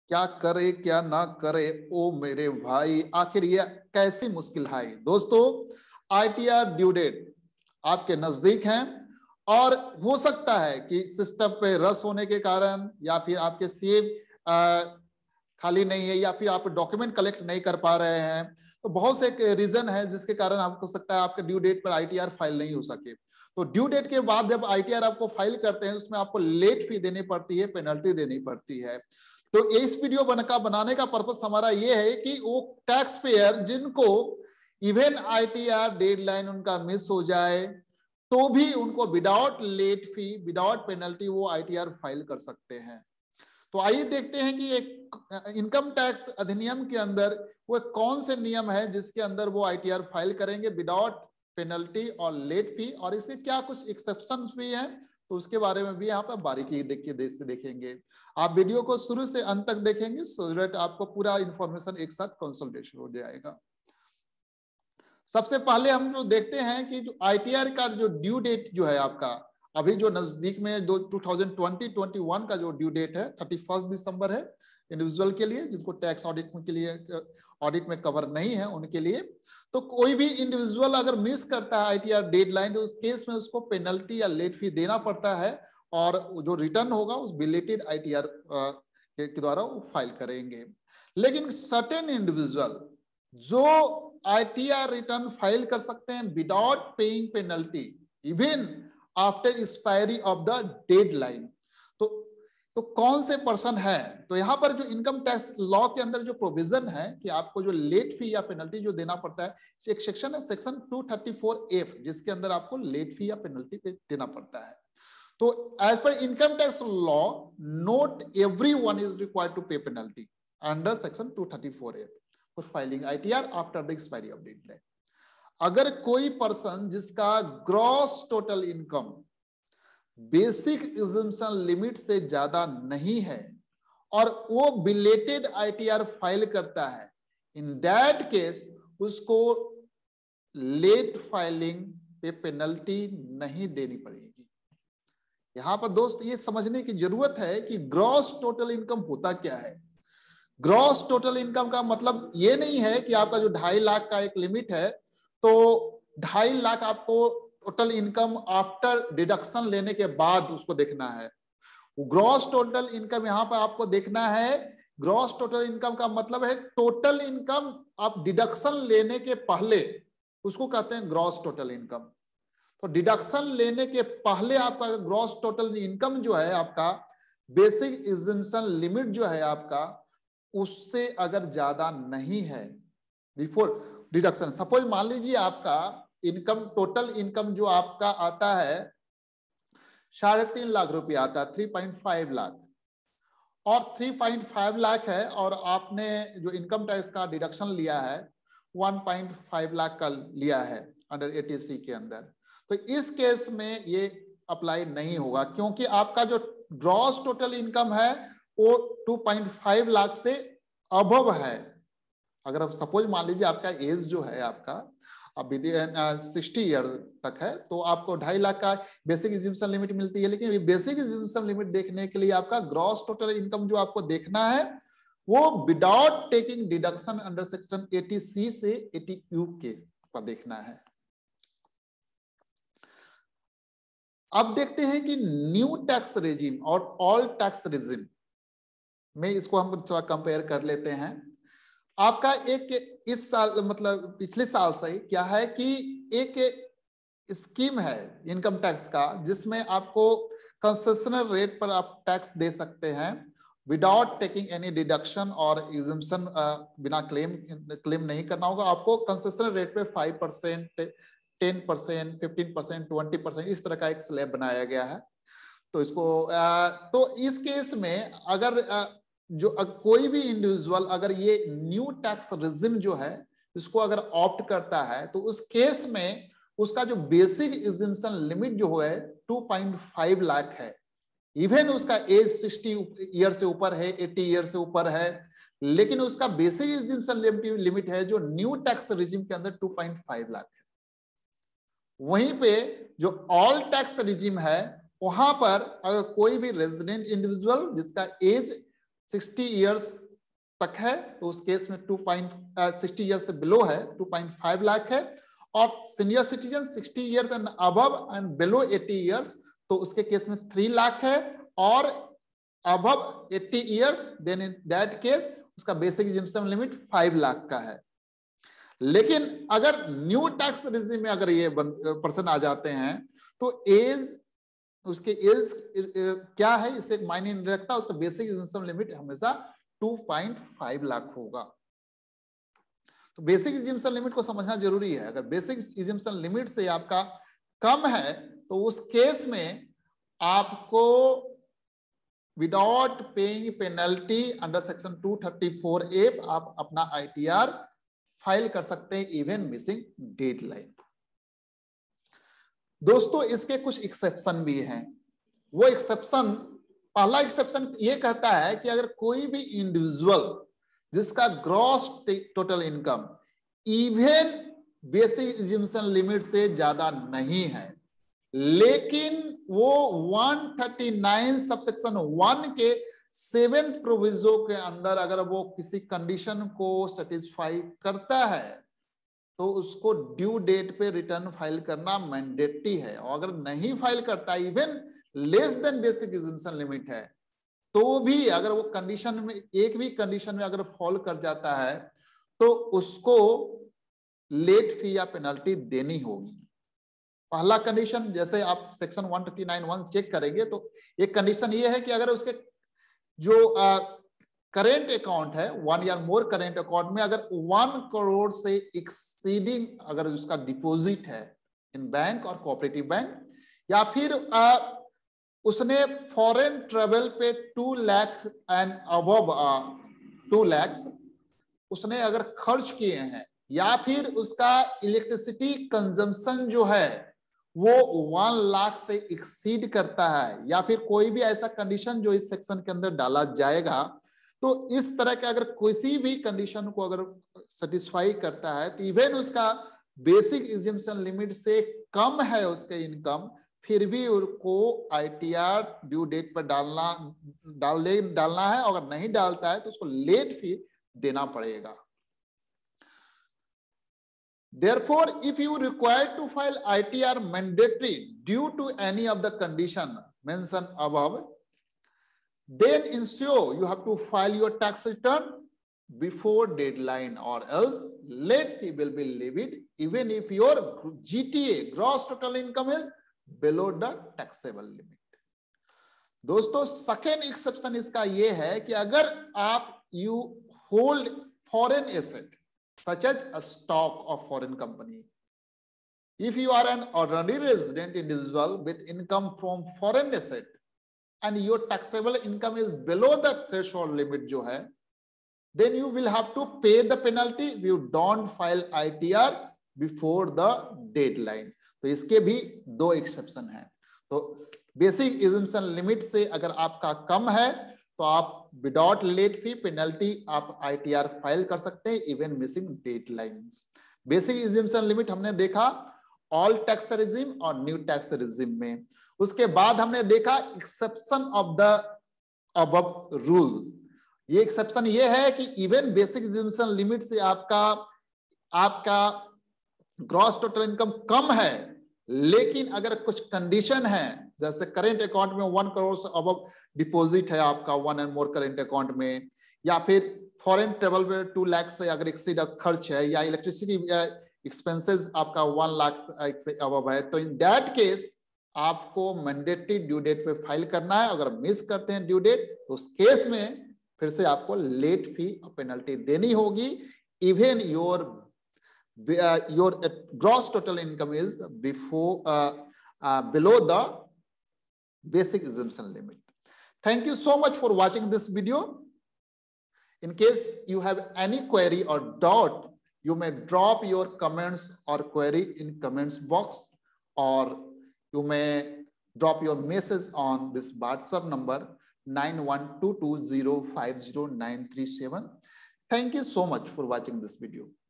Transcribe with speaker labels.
Speaker 1: क्या करे क्या ना करे ओ मेरे भाई, आखिर ये कैसी मुश्किल है दोस्तों। आईटीआर ड्यू डेट आपके नजदीक हैं और हो सकता है कि सिस्टम पे रस होने के कारण या फिर आपके सेव खाली नहीं है या फिर आप डॉक्यूमेंट कलेक्ट नहीं कर पा रहे हैं। तो बहुत से रीजन है जिसके कारण आपको सकता है आपके ड्यू डेट पर आईटीआर फाइल नहीं हो सके। तो ड्यू डेट के बाद जब आईटीआर आपको फाइल करते हैं उसमें आपको लेट फी देनी पड़ती है, पेनल्टी देनी पड़ती है। तो इस वीडियो बनाने का पर्पस हमारा ये है कि वो टैक्स पेयर जिनको इवन आईटीआर डेडलाइन उनका मिस हो जाए तो भी उनको without late fee without penalty वो आईटीआर फाइल कर सकते हैं। तो आइए देखते हैं कि एक इनकम टैक्स अधिनियम के अंदर वो कौन से नियम है जिसके अंदर वो आईटीआर फाइल करेंगे विदाउट पेनल्टी और लेट फी, और इसके क्या कुछ एक्सेप्शंस भी हैं तो उसके बारे में भी यहाँ पर बारीकी देखेंगे। आप वीडियो को शुरू से अंत तक देखेंगे सो दैट आपको पूरा इंफॉर्मेशन एक साथ कंसल्टेशन हो जाएगा। सबसे पहले हम जो देखते हैं कि जो आईटीआर का जो ड्यू डेट जो है आपका अभी जो नजदीक में 2020-21 का जो ड्यू डेट है 31 दिसंबर है इंडिविजुअल के लिए, जिसको टैक्स ऑडिट के लिए ऑडिट में कवर नहीं है उनके लिए। तो कोई भी इंडिविजुअल अगर मिस करता है आईटीआर डेडलाइन तो उस केस में उसको पेनल्टी या लेट फी देना पड़ता है और जो रिटर्न होगा उस बिलेटेड आईटीआर के द्वारा वो फाइल करेंगे। लेकिन सर्टेन इंडिविजुअल जो आईटीआर रिटर्न फाइल कर सकते हैं without paying penalty even after expiry of the deadline. तो कौन से पर्सन है? तो यहां पर जो इनकम टैक्स लॉ के अंदर जो प्रोविजन है कि आपको जो लेट फी या पेनल्टी जो देना पड़ता है, एक सेक्शन है सेक्शन 234F जिसके अंदर आपको लेट फी या पेनल्टी देना पड़ता है। तो as per income tax law not everyone is required to pay penalty under section 234F for filing ITR after the expiry of deadline. अगर कोई पर्सन जिसका gross total income basic exemption limit से ज्यादा नहीं है और वो बिलेटेड आईटीआर फाइल करता है, इन दैट केस उसको लेट फाइलिंग पे पेनल्टी नहीं देनी पड़ेगी। यहां पर दोस्त ये समझने की जरूरत है कि ग्रॉस टोटल इनकम होता क्या है। ग्रॉस टोटल इनकम का मतलब ये नहीं है कि आपका जो 2.5 लाख का एक लिमिट है तो 2.5 लाख आपको टोटल इनकम आफ्टर डिडक्शन लेने के बाद उसको देखना है। ग्रॉस टोटल इनकम यहां पर आपको देखना है। ग्रॉस टोटल इनकम का मतलब है टोटल इनकम आप डिडक्शन लेने के पहले, उसको कहते हैं ग्रॉस टोटल इनकम। तो डिडक्शन लेने के पहले आपका ग्रॉस टोटल इनकम जो है आपका बेसिक एग्जम्पशन लिमिट जो है आपका उससे अगर ज्यादा नहीं है बिफोर डिडक्शन। सपोज मान लीजिए आपका इनकम टोटल इनकम जो आपका आता है 3.5 लाख रुपया आता है, 3.5 लाख, और 3.5 लाख है और आपने जो इनकम टैक्स का डिडक्शन लिया है 1.5 लाख का लिया है अंडर एटीसी के अंदर। तो इस केस में ये अप्लाई नहीं होगा क्योंकि आपका जो ग्रॉस टोटल इनकम है वो 2.5 लाख से अबव है। अगर आप सपोज मान लीजिए आपका एज जो है आपका अब 60 ईयर तक है तो आपको 2.5 लाख का बेसिक एग्जम्पशन लिमिट मिलती है। लेकिन बेसिक एग्जम्पशन लिमिट देखने के लिए आपका ग्रॉस टोटल इनकम जो आपको देखना है वो without taking deduction under section 80C से 80U के देखना है। अब देखते हैं कि न्यू टैक्स रेजिम और ऑल टैक्स रेजिम में इसको हम थोड़ा कंपेयर कर लेते हैं। आपका एक इस साल मतलब पिछले साल से क्या है कि एक स्कीम है इनकम टैक्स का जिसमें आपको कंसेशनल रेट पर आप टैक्स दे सकते हैं विदाउट टेकिंग एनी डिडक्शन और एग्जम्पशन, बिना क्लेम नहीं करना होगा आपको। कंसेशनल रेट पे 5%, 10%, 15%, 20% इस तरह का एक स्लैब बनाया गया है। तो इसको तो इस केस में अगर कोई भी इंडिविजुअल अगर ये न्यू टैक्स रिजिम जो है इसको अगर ऑप्ट करता है तो उस केस में उसका जो बेसिक एग्जम्पशन लिमिट जो है 2.5 लाख है। इवन उसका एज 60 ईयर से ऊपर है, 80 ईयर से ऊपर है, लेकिन उसका बेसिक एग्जम्पशन लिमिट है जो न्यू टैक्स रिजिम के अंदर 2.5 लाख है। वहीं पे जो ऑल टैक्स रिजिम है वहां पर अगर कोई भी रेजिडेंट इंडिविजुअल जिसका एज 60 इयर्स तक है तो उस केस में 60 ईयर्स से बिलो है 2.5 लाख है, और senior citizen 60 years and above and below 80 years तो उसके केस में 3 लाख है, और above 80 years then in that case उसका बेसिक एग्जेम्पशन लिमिट 5 लाख का है। लेकिन अगर न्यू टैक्स रिजिम में अगर ये पर्सन आ जाते हैं तो एज, उसके एज क्या है इससे मायने नहीं रखता, उसका बेसिक एग्जेम्पशन लिमिट हमेशा 2.5 लाख होगा। तो बेसिक एग्जेम्पशन लिमिट को समझना जरूरी है। अगर बेसिक एग्जेम्पशन लिमिट से आपका कम है तो उस केस में आपको without paying penalty under section 234A आप अपना ITR फाइल कर सकते हैं इवन मिसिंग डेडलाइन। दोस्तों इसके कुछ एक्सेप्शन भी हैं। वो एक्सेप्शन, पहला एक्सेप्शन ये कहता है कि अगर कोई भी इंडिविजुअल जिसका gross total income even basic exemption limit से ज्यादा नहीं है, लेकिन वो 139 सबसेक्शन 1 के 7th प्रोविजो के अंदर अगर वो किसी कंडीशन को सेटिस्फाई करता है तो उसको ड्यू डेट पे रिटर्न फाइल करना मैंडेटरी है। और अगर नहीं फाइल करता, even less than basic exemption limit है, तो भी अगर वो कंडीशन में एक भी कंडीशन में अगर फॉल कर जाता है तो उसको लेट फी या पेनल्टी देनी होगी। पहला कंडीशन, जैसे आप सेक्शन 139(1) चेक करेंगे तो एक कंडीशन ये है कि अगर उसके जो करेंट अकाउंट है 1 या मोर करेंट अकाउंट में अगर 1 करोड़ से एक्सीडिंग अगर उसका डिपॉजिट है इन बैंक और कोऑपरेटिव बैंक, या फिर उसने फॉरेन ट्रेवल पे 2 लाख एंड अबव 2 लाख उसने अगर खर्च किए हैं, या फिर उसका इलेक्ट्रिसिटी कंजम्पशन जो है वो 1 लाख से एक्सीड करता है, या फिर कोई भी ऐसा कंडीशन जो इस सेक्शन के अंदर डाला जाएगा, तो इस तरह के अगर किसी भी कंडीशन को अगर सेटिस्फाई करता है तो इवन उसका बेसिक एग्जेम्पशन लिमिट से कम है उसके इनकम, फिर भी उनको ITR ड्यू डेट पर डालना है। अगर नहीं डालता है तो उसको लेट फी देना पड़ेगा। Therefore, if you require to file ITR mandatory due to any of the condition mentioned above, then ensure you have to file your tax return before deadline, or else late fee will be levied even if your GTA gross total income is below the taxable limit। दोस्तों second exception इसका ये है कि अगर आप you hold foreign asset such as a stock of foreign company, if you are an ordinary resident individual with income from foreign asset and your taxable income is below the threshold limit जो है, then you will have to pay the penalty if you don't file ITR before the deadline। तो इसके भी 2 exception हैं। तो basic exemption limit से अगर आपका कम है तो आप विदाउट लेट फी पेनल्टी आप ITR फाइल कर सकते हैं even missing deadlines. Basic exemption limit हमने देखा ऑल टैक्स रिजिम और न्यू टैक्स रिजिम में। उसके बाद हमने देखा exception of the above rule. ये एक्सेप्शन ये है कि इवन बेसिक एग्जेम्पशन लिमिट से आपका ग्रॉस टोटल इनकम कम है, लेकिन अगर कुछ कंडीशन है, जैसे करेंट अकाउंट में 1 करोड़ से अबव डिपॉजिट है आपका 1 एंड मोर करेंट अकाउंट में, या फिर फॉरेन ट्रेवल में 2 लाख से अगर एक्सीड खर्च है, या इलेक्ट्रिसिटी एक्सपेंसेस आपका 1 लाख से अबव है, तो इन दैट केस आपको मैंडेटरी ड्यू डेट पे फाइल करना है। अगर मिस करते हैं ड्यू डेट तो उस केस में फिर से आपको लेट फी और पेनल्टी देनी होगी even your gross total income is below the basic exemption limit। Thank you so much for watching this video। In case you have any query or doubt, you may drop your comments or query in comments box, or you may drop your message on this WhatsApp number 9122050937। Thank you so much for watching this video।